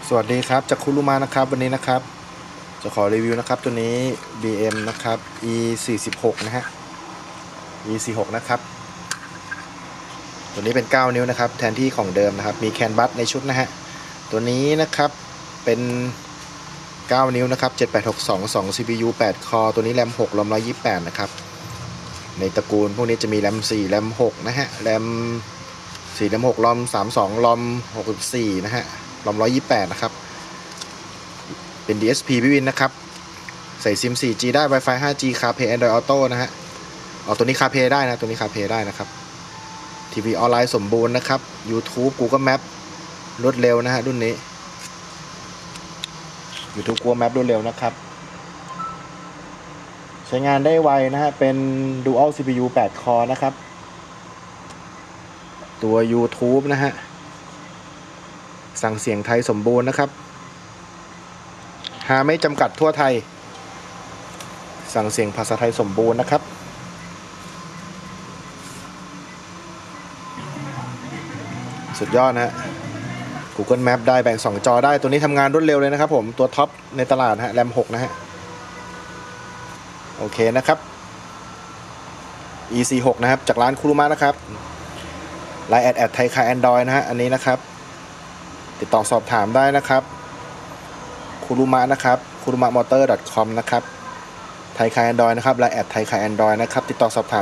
สวัสดีครับจากคุรุมานะครับวันนี้นะครับจะขอรีวิวนะครับตัวนี้ BM นะครับ E46 นะฮะ E46 นะครับตัวนี้เป็น9นิ้วนะครับแทนที่ของเดิมนะครับมีแคนบัสในชุดนะฮะตัวนี้นะครับเป็น9นิ้วนะครับ7862 2 CPU 8 คอตัวนี้แรม6 รอม128นะครับในตระกูลพวกนี้จะมีแรม4แรม6นะฮะแรม4แรม6รอม32รอม64นะฮะรอม128นะครับเป็น DSP พี่วินนะครับใส่ซิม 4G ได้ Wi-Fi 5G CarPlay Android Auto นะฮะตัวนี้ CarPlay ได้นะตัวนี้ CarPlay ได้นะครับทีวีออนไลน์สมบูรณ์นะครับ YouTube Google Map รวดเร็วนะฮะรุ่นนี้ YouTube Google Map รวดเร็วนะครับใช้งานได้ไวนะฮะเป็น Dual CPU 8 คอนะครับตัว YouTube นะฮะสั่งเสียงไทยสมบูรณ์นะครับหาไม่จำกัดทั่วไทยสั่งเสียงภาษาไทยสมบูรณ์นะครับสุดยอดนะฮะ Google Map ได้แบ่ง2จอได้ตัวนี้ทำงานรวดเร็วเลยนะครับผมตัวท็อปในตลาดฮะแรม6นะฮะโอเคนะครับ E46 นะครับจากร้านคุรุมะนะครับไลน์แอดไทยคาแอนดรอยนะฮะอันนี้นะครับติดต่อสอบถามได้นะครับคุรุมะนะครับคุรุมะมอเตอร์ .com นะครับไทยคาแอนดรอยนะครับไลน์แอดไทยคาแอนดรอยนะครับติดต่อสอบถาม